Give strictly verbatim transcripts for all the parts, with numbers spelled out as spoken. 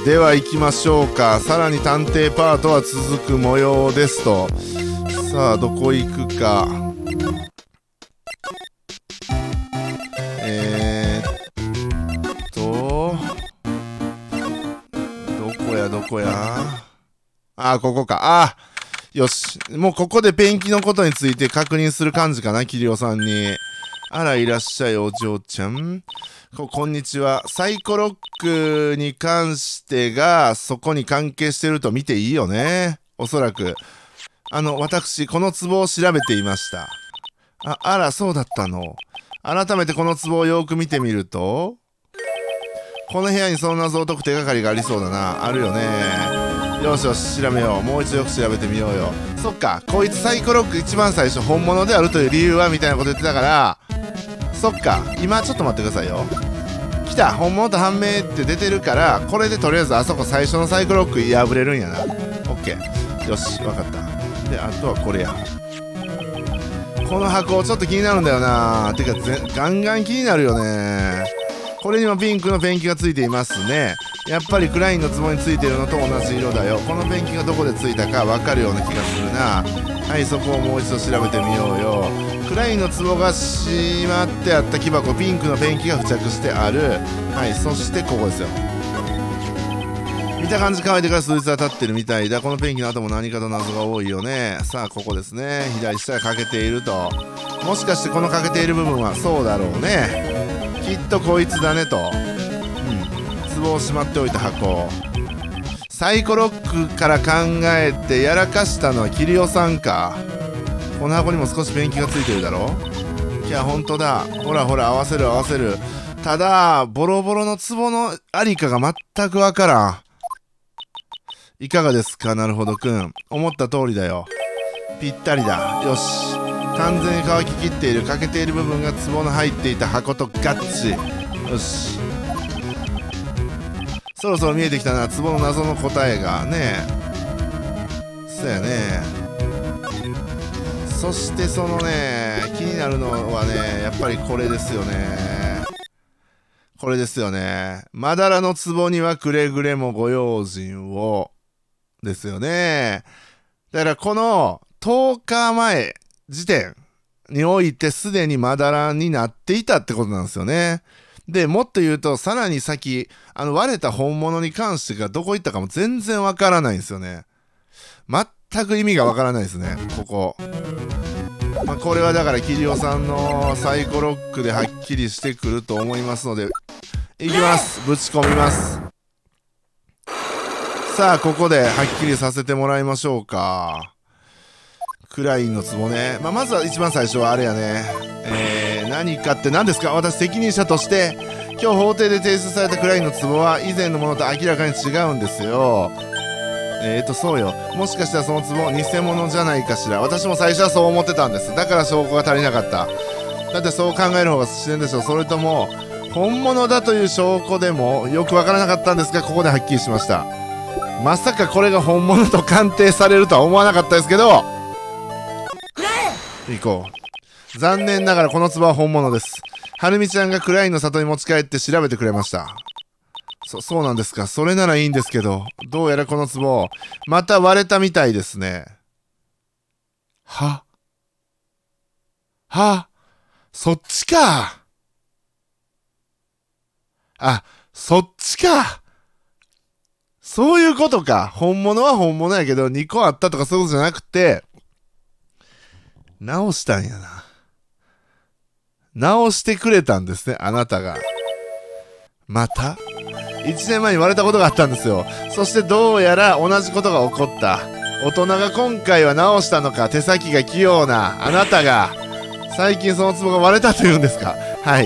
では行きましょうか。さらに探偵パートは続く模様ですと。さあどこ行くか。えーっとどこやどこや。あーここか。あーよし、もうここでペンキのことについて確認する感じかな、キリオさんに。あらいらっしゃいお嬢ちゃん。ここんにちは。サイコロックに関してがそこに関係してると見ていいよね、おそらく。あの私この壺を調べていました。ああらそうだったの。改めてこの壺をよく見てみると、この部屋にその謎を解く手がかりがありそうだな。あるよね。よしよし調べよう。もう一度よく調べてみようよ。そっか、こいつサイコロック一番最初本物であるという理由はみたいなこと言ってたから、そっか、今ちょっと待ってくださいよ。来た、本物と判明って出てるから、これでとりあえずあそこ最初のサイコロック破れるんやな。オッケー、よし分かった。であとはこれや。この箱ちょっと気になるんだよな。てかぜガンガン気になるよね。これにもピンクのペンキがついていますね。やっぱりクラインの壺についてるのと同じ色だよ。このペンキがどこでついたか分かるような気がするな。はい、そこをもう一度調べてみようよ。クラインの壺がしまってあった木箱、ピンクのペンキが付着してある。はい、そしてここですよ。見た感じ乾いてから数日は経ってるみたいだ。このペンキの後も何かと謎が多いよね。さあここですね。左下が欠けていると。もしかしてこの欠けている部分はそうだろうね。きっとこいつだねと。うん、壺をしまっておいた箱。サイコロックから考えてやらかしたのはキリオさんか。この箱にも少しペンキがついてるだろ。いやほんとだ。ほらほら合わせる合わせる。ただボロボロの壺のありかが全くわからん。いかがですかなるほどくん。思った通りだよ。ぴったりだ。よし、完全に乾ききっている欠けている部分が壺の入っていた箱と合致。よし、そろそろ見えてきたな、壺の謎の答えがね。そうやね。そしてそのね、気になるのはね、やっぱりこれですよね。これですよね。まだらの壺にはくれぐれもご用心をですよね。だからこのとおかまえ時点においてすでにまだらになっていたってことなんですよね。でもっと言うとさらに先、あの割れた本物に関してがどこ行ったかも全然わからないんですよね。全く意味がわからないですねここ。まあ、これはだからキリオさんのサイコロックではっきりしてくると思いますので、いきます。ぶち込みます。さあここではっきりさせてもらいましょうか。クラインの壺ね。まあ、まずは一番最初はあれやね。えー、何かって何ですか。私責任者として今日法廷で提出されたクラインの壺は以前のものと明らかに違うんですよ。えーとそうよ。もしかしたらその壺偽物じゃないかしら。私も最初はそう思ってたんです。だから証拠が足りなかった。だってそう考える方が自然でしょ。それとも本物だという証拠でもよくわからなかったんですが、ここではっきりしました。まさかこれが本物と鑑定されるとは思わなかったですけど、行こう。残念ながらこの壺は本物です。はるみちゃんがクラインの里に持ち帰って調べてくれました。そ、そうなんですか。それならいいんですけど、どうやらこの壺、また割れたみたいですね。ははそっちか。あ、そっちか。そういうことか。本物は本物やけど、にこあったとかそういうことじゃなくて、直したんやな。直してくれたんですね、あなたが。またいちねんまえに割れたことがあったんですよ。そしてどうやら同じことが起こった。大人が今回は直したのか、手先が器用なあなたが最近その壺が割れたというんですか。はい、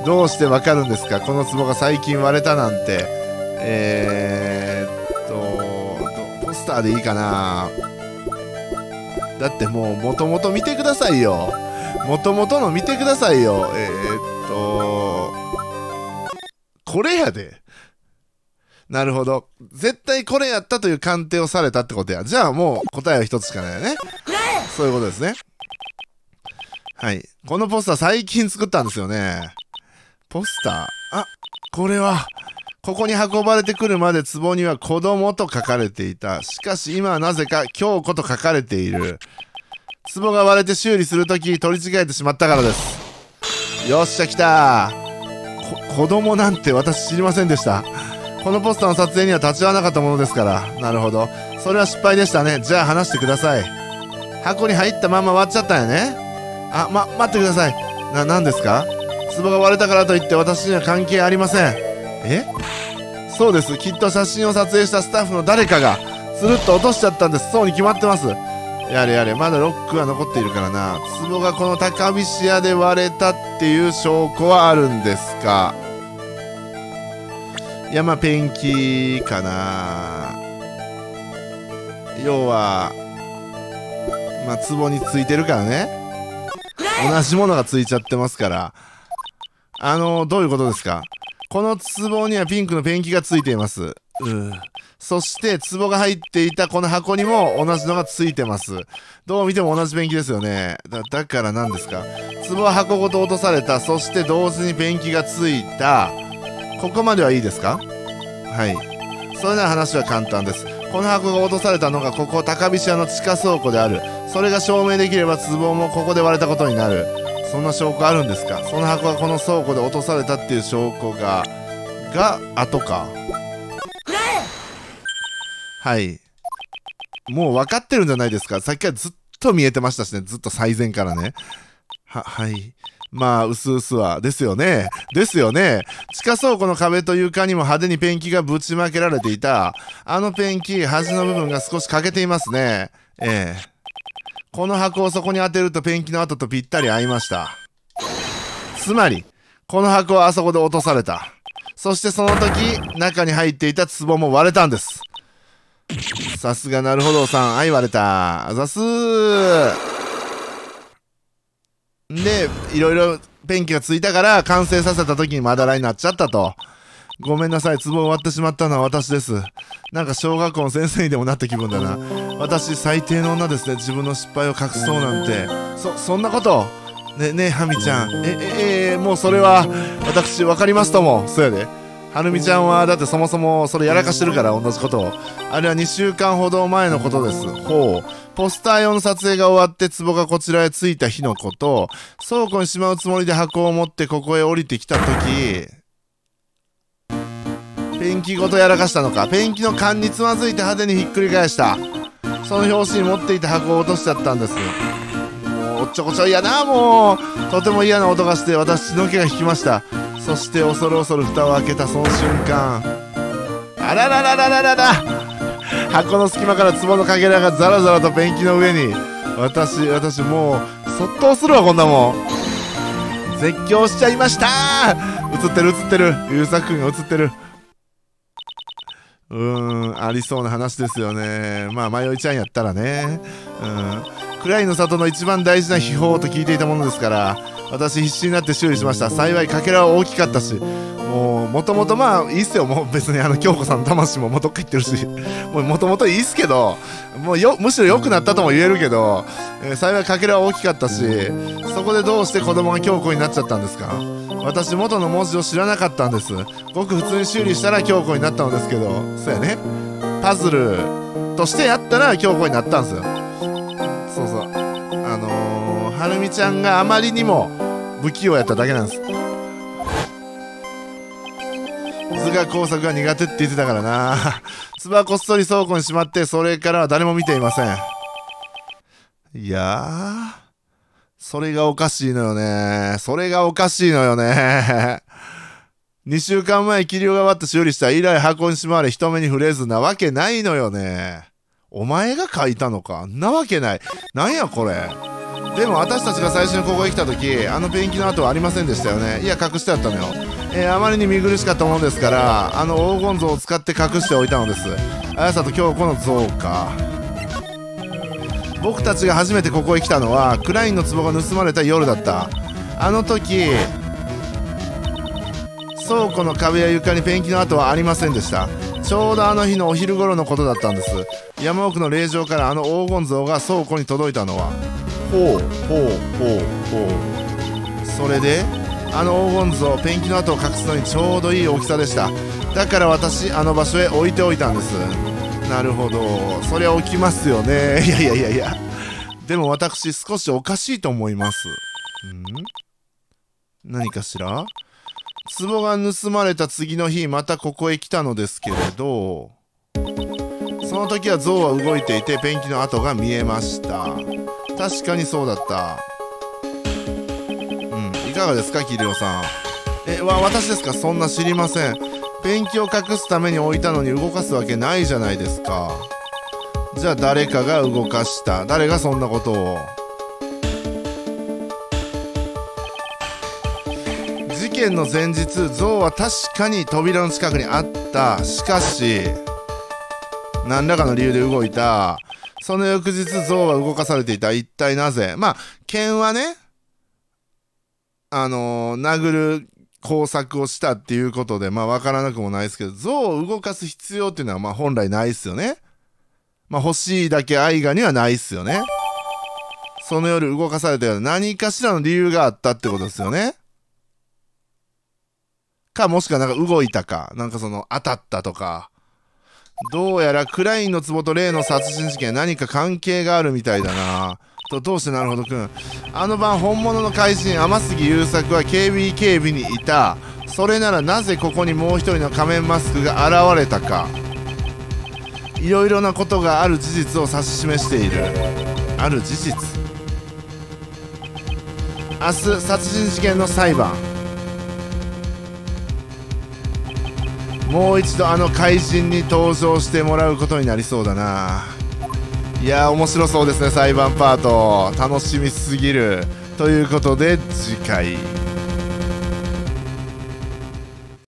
どうしてわかるんですか、この壺が最近割れたなんて。えーっとポスターでいいかな。だってもう元々見てくださいよ。元々の見てくださいよ。えーっとこれやで。なるほど。絶対これやったという鑑定をされたってことや。じゃあもう答えは一つしかないよね。そういうことですね。はい。このポスター最近作ったんですよね。ポスター、あ、これはここに運ばれてくるまで壺には子供と書かれていた。しかし今はなぜか京子と書かれている。壺が割れて修理するとき取り違えてしまったからです。よっしゃ来たー。こ子供なんて私知りませんでした。このポスターの撮影には立ち会わなかったものですから。なるほど。それは失敗でしたね。じゃあ話してください。箱に入ったまま割っちゃったんやね。あ、ま、待ってください。な、何ですか？壺が割れたからといって私には関係ありません。え？そうです。きっと写真を撮影したスタッフの誰かがつるっと落としちゃったんです。そうに決まってます。やれやれ、まだロックは残っているからな。壺がこの高飛屋で割れたっていう証拠はあるんですか？いや、まあペンキかな。要はまあ壺についてるからね。同じものがついちゃってますから。あのどういうことですか？この壺にはピンクのペンキがついています。うー。そして壺が入っていたこの箱にも同じのがついてます。どう見ても同じペンキですよね。だ、だから何ですか？壺は箱ごと落とされた。そして同時にペンキがついた。ここまではいいですか？はい。それなら話は簡単です。この箱が落とされたのがここ高飛屋の地下倉庫である。それが証明できれば壺もここで割れたことになる。そんな証拠あるんですか？その箱がこの倉庫で落とされたっていう証拠がが後か。はい。もう分かってるんじゃないですか。さっきからずっと見えてましたしね。ずっと最前からね。は、はい。まあ、うすうすは。ですよね。ですよね。地下倉庫の壁と床にも派手にペンキがぶちまけられていた。あのペンキ、端の部分が少し欠けていますね。ええ。この箱をそこに当てるとペンキの跡とぴったり合いました。つまり、この箱はあそこで落とされた。そしてその時、中に入っていた壺も割れたんです。さすがなるほどさん。はい、割れた。あざすー。で、いろいろペンキがついたから完成させた時にまだらになっちゃったと。ごめんなさい。壺を割ってしまったのは私です。なんか小学校の先生にでもなった気分だな。私、最低の女ですね。自分の失敗を隠そうなんて。そ、そんなことね、ねえ、はみちゃん。え、え、え、もうそれは、私、わかりますとも。そうやで。はるみちゃんは、だってそもそもそれやらかしてるから、同じことを。あれはにしゅうかんほど前のことです。ほう。ポスター用の撮影が終わって、壺がこちらへ着いた日のこと、倉庫にしまうつもりで箱を持ってここへ降りてきたとき、ペンキごとやらかしたのか。ペンキの缶につまずいて派手にひっくり返した。その拍子に持っていた箱を落としちゃったんです。もうおっちょこちょいやな。もうとても嫌な音がして私血の気が引きました。そして恐る恐る蓋を開けたその瞬間、あららららららら、箱の隙間から壺のかけらがザラザラとペンキの上に。私私もうそっとするわ。こんなもん絶叫しちゃいました。映ってる映ってる。優作君が映ってる。うーん、ありそうな話ですよね。まあ迷いちゃんやったらね。うん、クライの里の一番大事な秘宝と聞いていたものですから、私必死になって修理しました。幸いかけらは大きかったし、もうもともとまあいいっすよ。もう別にあの京子さんの魂ももうどっか行ってるし、もともといいっすけど、もうよむしろ良くなったとも言えるけど、えー、幸いかけらは大きかったし、そこでどうして子供が京子になっちゃったんですか？私元の文字を知らなかったんです。ごく普通に修理したら京子になったのですけど、そうやね、パズルとしてやったら京子になったんですよ。そうそう、あのー、はるみちゃんがあまりにも不器用やっただけなんです。図画工作が苦手って言ってたからな。壺はこっそり倉庫にしまって、それからは誰も見ていません。いやー、それがおかしいのよね。それがおかしいのよね。にしゅうかんまえ、霧が割って修理した以来箱にしまわれ人目に触れずなわけないのよね。お前が書いたのか？なわけない。なんやこれ。でも私たちが最初にここへ来た時、あのペンキの跡はありませんでしたよね。いや、隠してあったのよ。えー、あまりに見苦しかったものですから、あの黄金像を使って隠しておいたのです。綾里京子の像か。僕たちが初めてここへ来たのはクラインの壺が盗まれた夜だった。あの時倉庫の壁や床にペンキの跡はありませんでした。ちょうどあの日のお昼頃のことだったんです。山奥の霊場からあの黄金像が倉庫に届いたのは。ほうほうほうほう。それであの黄金像、ペンキの跡を隠すのにちょうどいい大きさでした。 だから私あの場所へ置いておいたんです。なるほど、そりゃ置きますよね。いやいやいやいや、でも私少しおかしいと思います。ん何かしら。壺が盗まれた次の日またここへ来たのですけれど、その時は象は動いていてペンキの跡が見えました。確かにそうだった。うん、いかがですかキリオさん。えわ私ですか。そんな知りません。ペンキを隠すために置いたのに動かすわけないじゃないですか。じゃあ誰かが動かした。誰がそんなことを。事件の前日象は確かに扉の近くにあった。しかし何らかの理由で動いた。その翌日象は動かされていた。一体なぜ。まあ剣はね、あのー、殴る工作をしたっていうことでまあ分からなくもないですけど、象を動かす必要っていうのはまあ本来ないっすよね。まあ欲しいだけ愛がにはないっすよね。その夜動かされたような何かしらの理由があったってことですよね。かもしくはなんか動いたか、なんかその当たったとか。どうやらクラインの壺と例の殺人事件何か関係があるみたいだな。とどうしてなるほどくん。あの晩本物の怪人天杉優作は ケービー 警備にいた。それならなぜここにもう一人の仮面マスクが現れたか。いろいろなことがある事実を指し示している。ある事実。明日殺人事件の裁判。もう一度あの怪人に登場してもらうことになりそうだな。いやー面白そうですね。裁判パート楽しみすぎる。ということで次回。